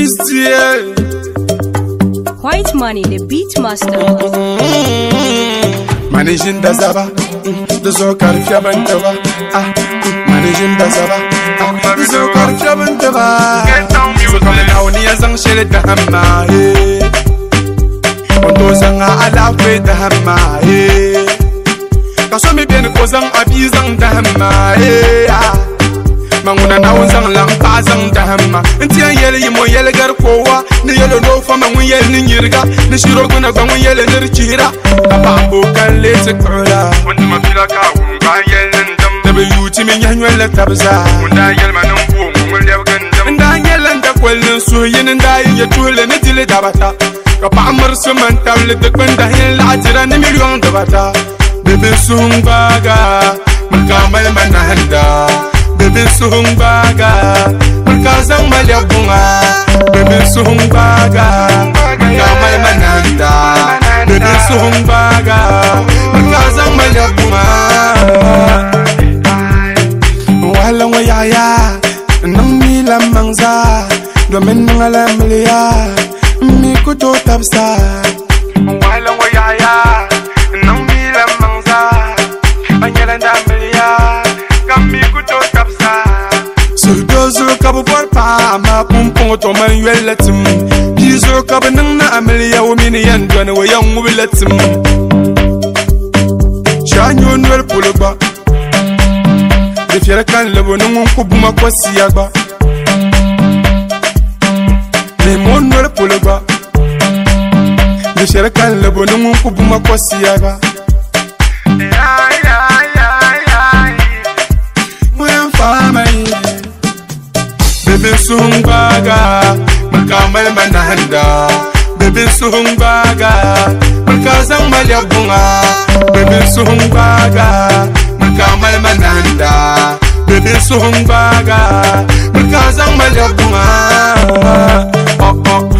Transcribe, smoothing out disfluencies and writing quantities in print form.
Breezy. White Money, the beat master. Managing the Zaba, the Zokar Fiabantava. Managing the Zaba, the Zokar Fiabantava. So come now, Niazang Shell the Hamma. On those ang alaway the Hamma. Kaso mi bien kozang abizang the Hamma. Manguna na unzang lang pazang dahama ntia yele yimo yele gar kowa ni yele no fama ngun yele ni nyirga ni shiro guna gwa ngun yele nirchira papa kalle se kola wanda mafila ka unga yele ndam dabe yuti mi nyanywele tabza unda yele manan ko ngul lew gandam nda yele nda kwelin so yin nda yin tule ni dile dabata ka pa amar so man tawle de kwenda hin la ajira ni million dabata bebe sumbaga makamal manahanda bebe suhungbaga makazang malyabunga bebe suhungbaga makamal mananda bebe suhungbaga makazang malyabunga walang wayaya nang milamangza domen ngalamliya mikuto tapsa walang wayaya nang milamangza anyalanda mliya kamikuto Zo kabu bor pa ma pumpong to man yeletim Bizo kabu nang na amelia wo mini yan dwana wo yang wiletim Chanyo nwel pulogba De fiera kan lebo nung kubuma kwasi agba Le mon nwel pulogba De fiera kan lebo nung kubuma kwasi agba Bebe sungbaga makamal manahanda Bebe sungbaga makazang malyabunga Bebe sungbaga makamal manahanda Bebe sungbaga makazang malyabunga